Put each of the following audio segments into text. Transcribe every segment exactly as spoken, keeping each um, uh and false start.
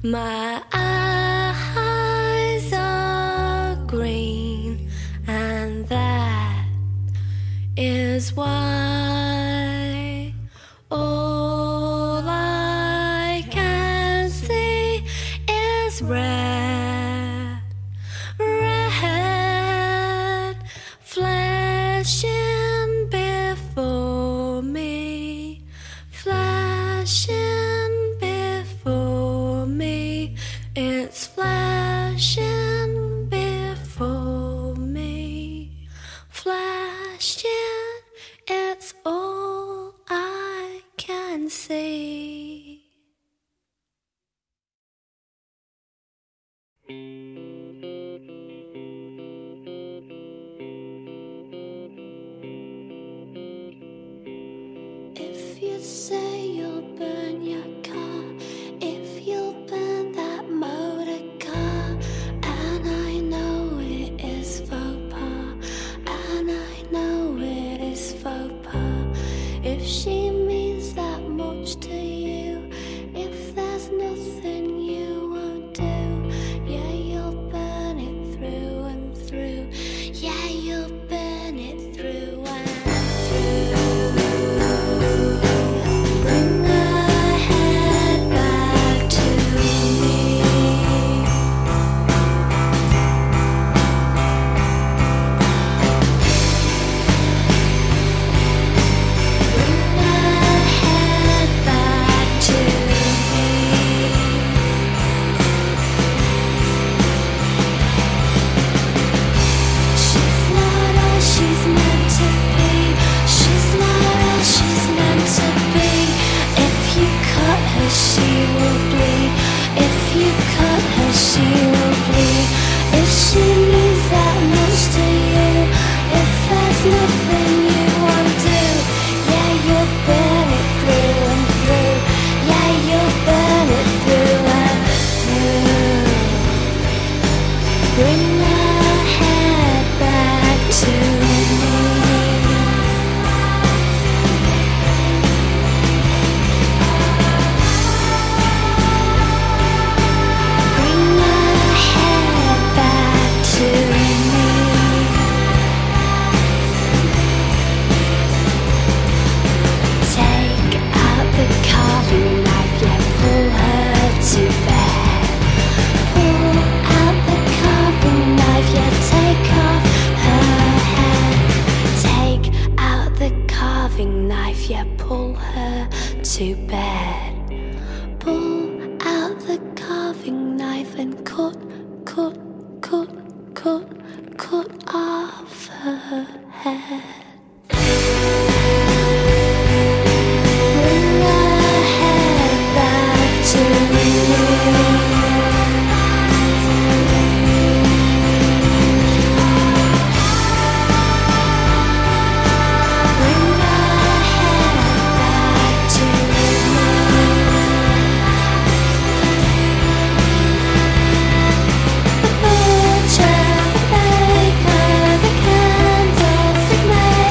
My eyes are green, and that is why all I can see is red, red, flashing before me, flashing before me, it's flashing before me, flashing, it's all I can see. If you say you'll burn your car, if you'll burn that motor car, and I know it is faux pas, and I know it is faux pas. If she means that much to you, if there's nothing you won't do, yeah, you'll burn it through and through, yeah, you'll burn it through and through. Bring her head back to me. Bring her head back to me. She's not all she's meant to be. She's not all she's meant to be. If you cut her, she will bleed. If you cut her, she will bleed. If she means that much to you, if there's nothing you won't do, yeah, you'll burn it through and through. Yeah, you'll burn it through and through. Bring her head back to me. Bring her head back to me. Take out the carving knife, yeah, pull her to bed. Pull out the carving knife, yeah, take off her head. Take out the carving knife, yeah, pull her to bed. Pull out the carving knife and cut, cut, cut, cut, cut off her head. Bring her head back to me. Bring her head back to me. The butcher, the baker, the candlestick maker.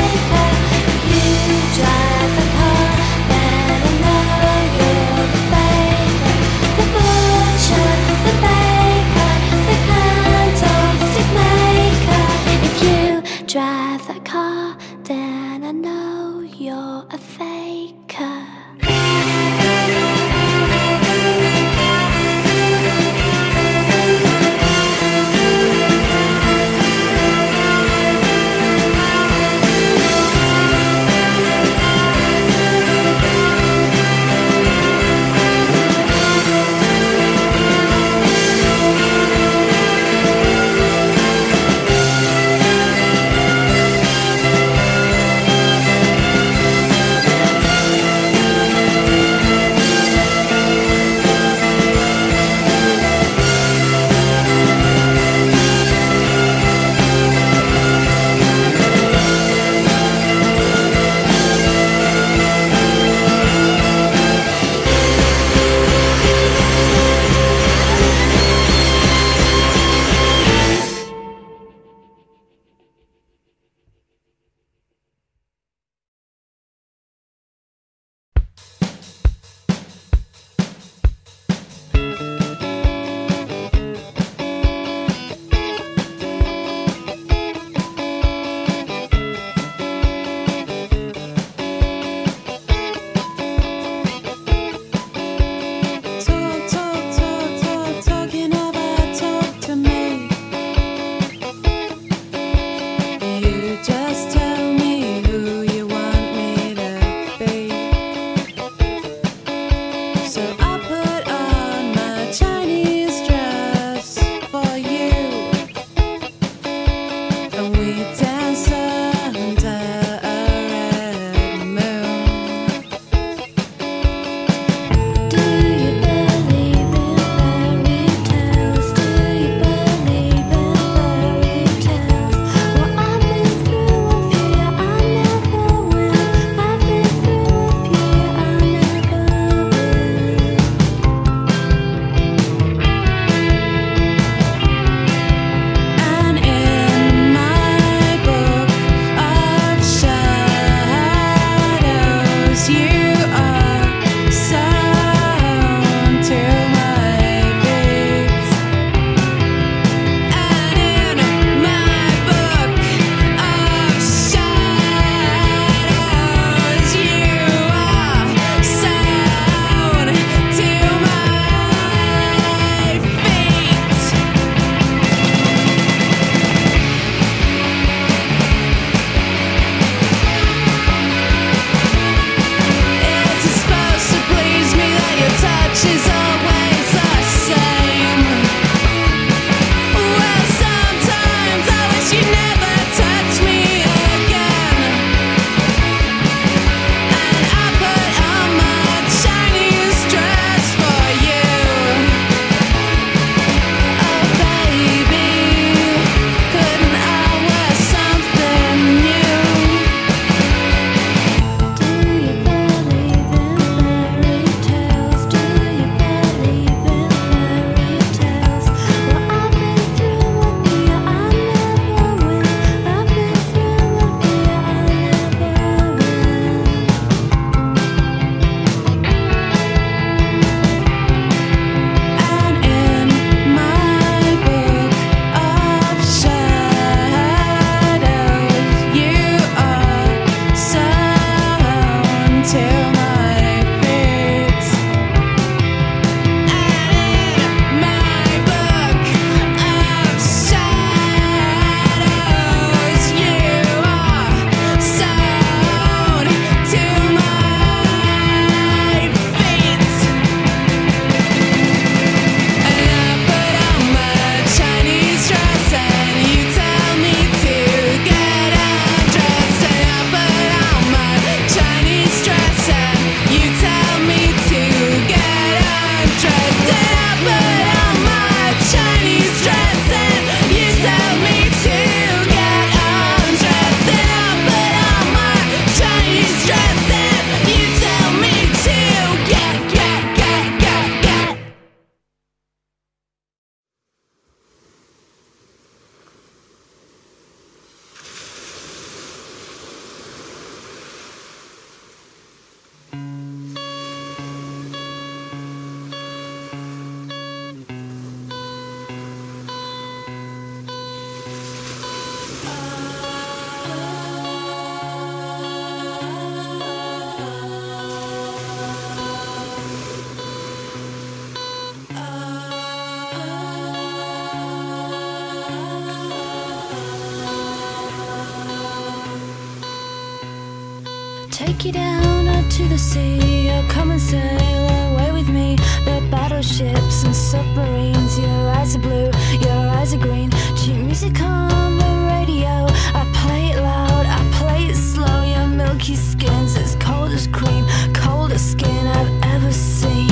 take you down uh, to the sea. Oh, come and sail away with me. The battleships and submarines. Your eyes are blue, your eyes are green. Cheap music on the radio. I play it loud, I play it slow. Your milky skin's as cold as cream, coldest skin I've ever seen.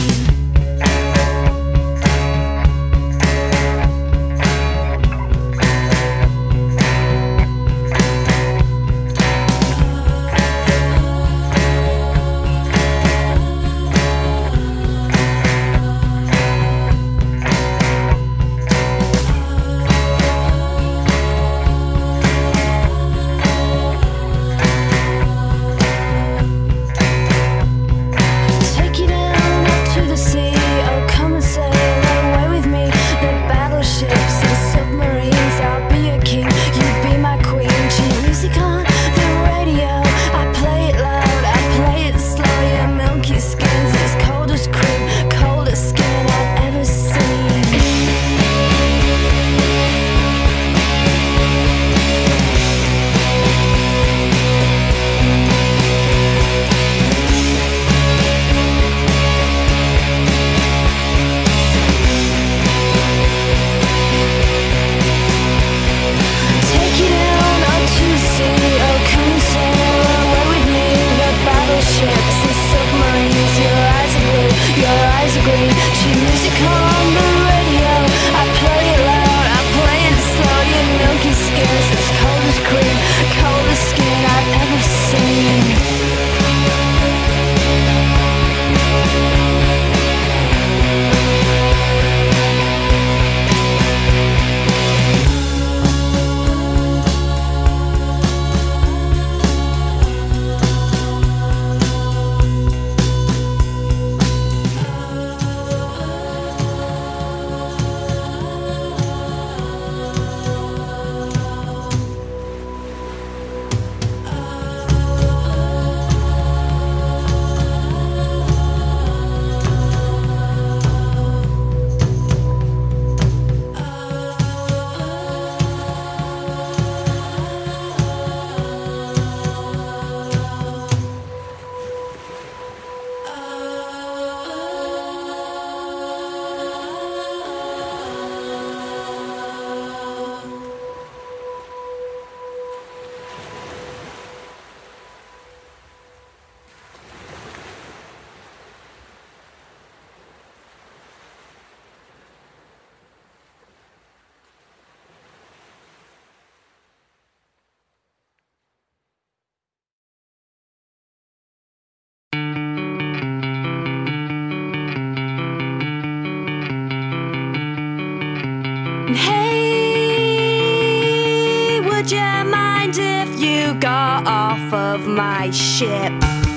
Hey, would you mind if you got off of my ship?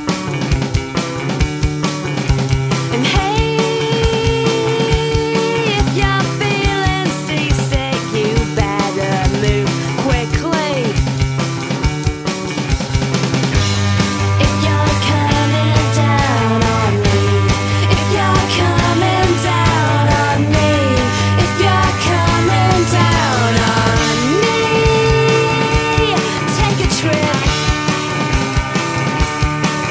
And hey, if you're feeling seasick, you better move quickly. If you're coming down on me, if you're coming down on me, if you're coming down on me, take a trip.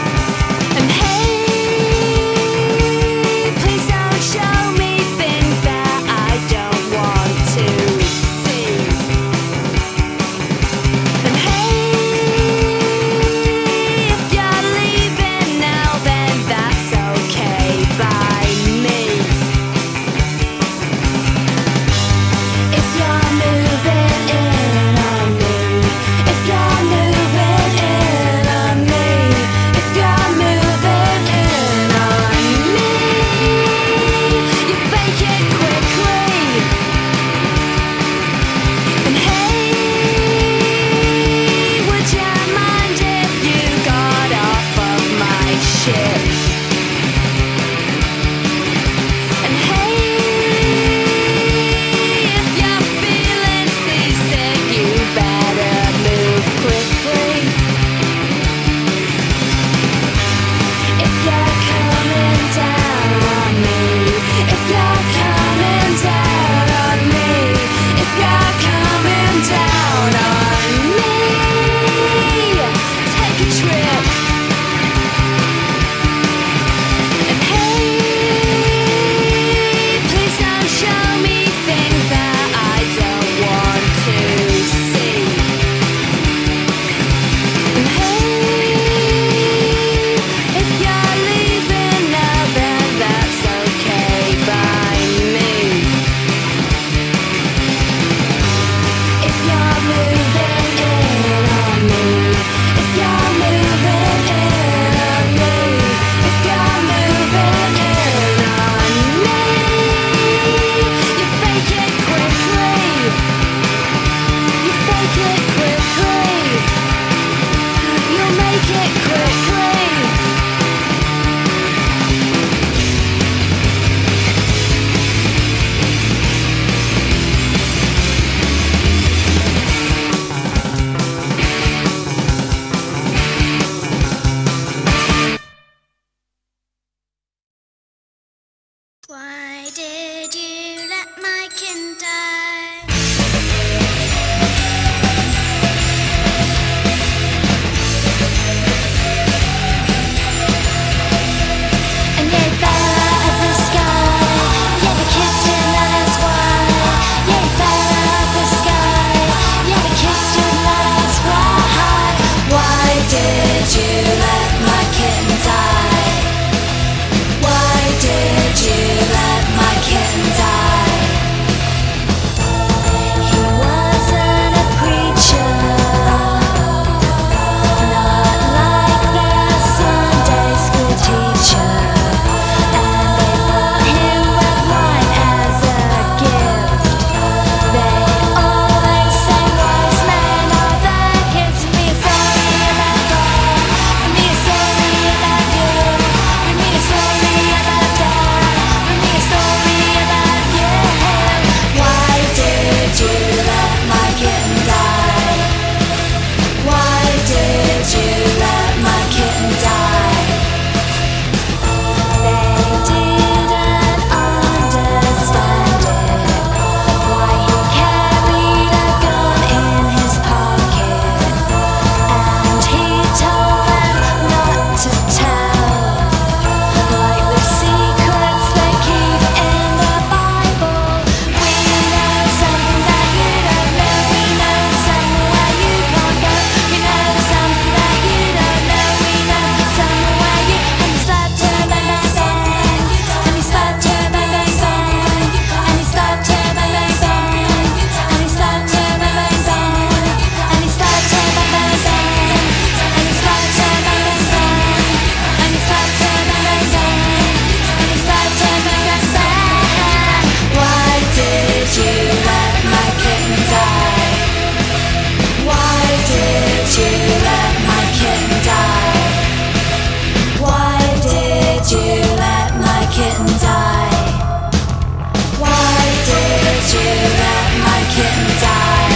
cheer at my kitten die.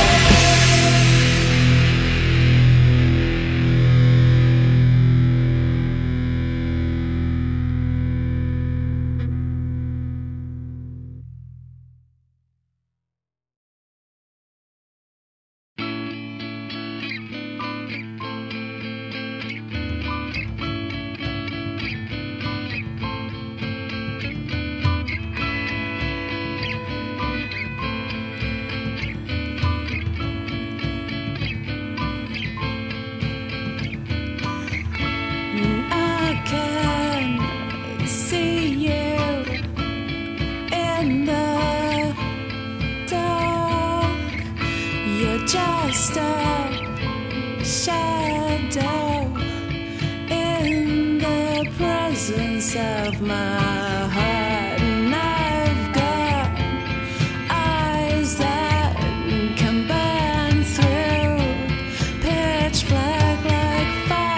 Just a shadow in the presence of my heart, and I've got eyes that can burn through pitch black like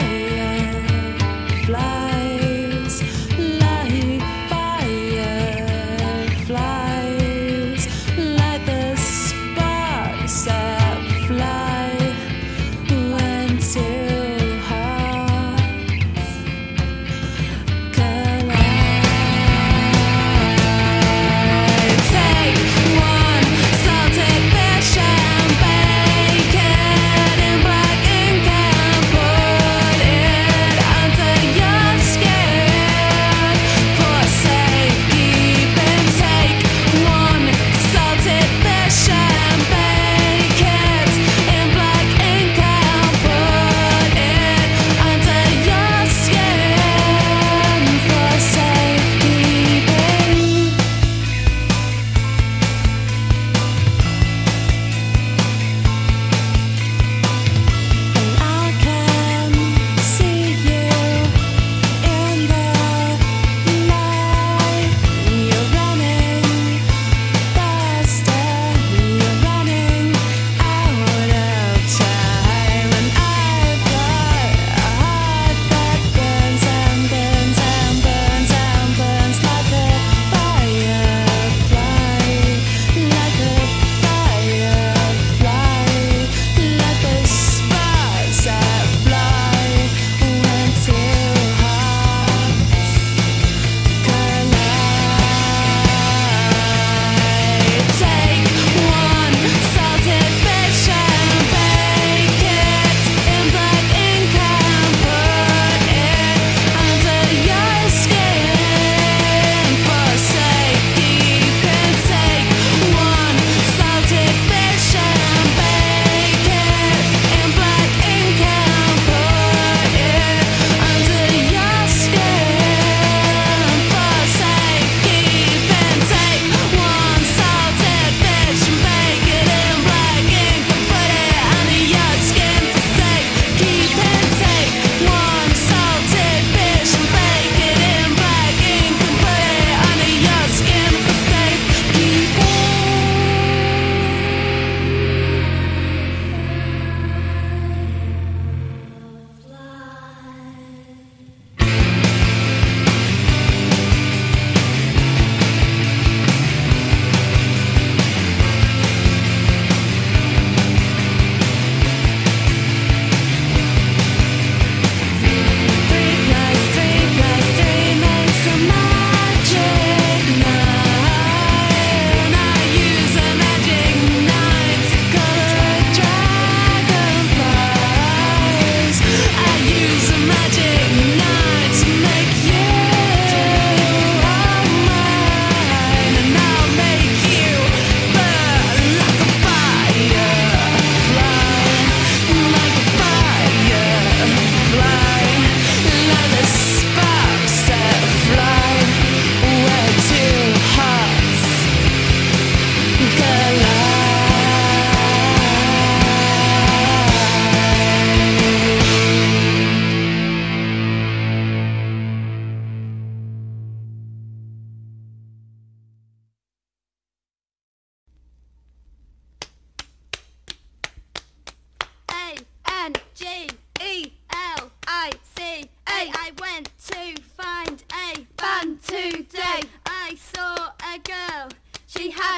fireflies, like fireflies, like the sparks that fly.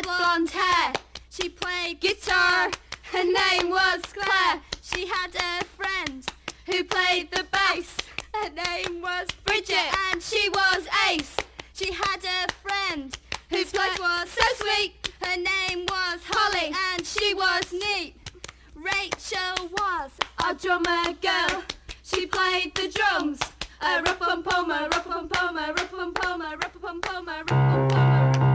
had blonde hair. She played guitar. Her name was Claire. She had a friend who played the bass. Her name was Bridget and she was ace. She had a friend whose voice was so sweet. Her name was Holly and she was neat. Rachel was our drummer girl. She played the drums. A rap-pum-poma, rap-pum-poma, rap-pum-poma, rap-pum-poma, rap-pum-poma.